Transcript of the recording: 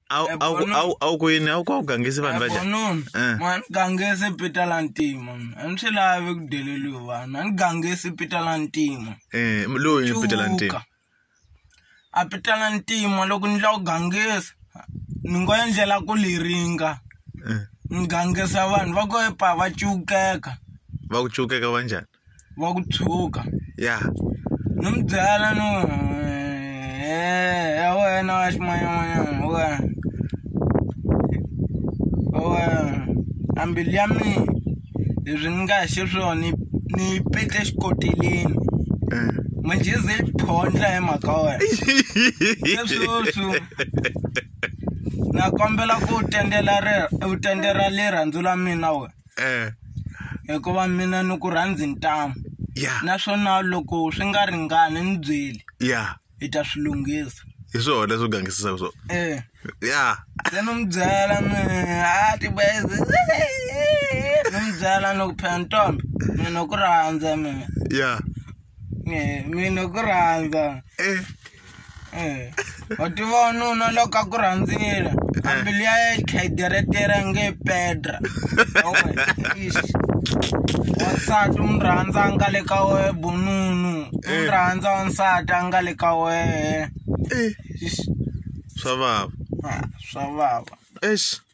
Au ko yini au ko gangisi vanhu va njhani? Man gangisi pita la ntima. A ni swi lavi ku deleliwa vanhu. A ni gangisi pita la ntima. Loyi pita la ntima. A pita la ntima loko ni lava ku gangisa ni ngo endlela ku liringa. Ni gangisa vanhu va ko epa va cukeka. Va ku cukeka va njhani? Va ku tshuka. Ya. Ni mi byela no ya wena wa ximanyamanyana wena. Ambili ya mina leswi ni nga xi swona ni pete xikoteleni manjezi li phondla hi mhaka wena leswo na kombela ku tendera le rhandzu la mina we hikuva mina ni ku rhandzi ntamu naswona loko swi nga ringani ni byeli hi ta swi lunghisa hi swona leswi gangisisaka swona se ni mi byela tibezi ni mi byela ni ku phela ntombi mina ku rhandza mina ku rhandza wa tiva nuna loko a ku rhandzile ambili ya ye tlhayiteretere nge pedra wansati u mi rhandza a nga le ka wehe bununu u mi rhandza wansati a nga le ka wehe swa vava swa vava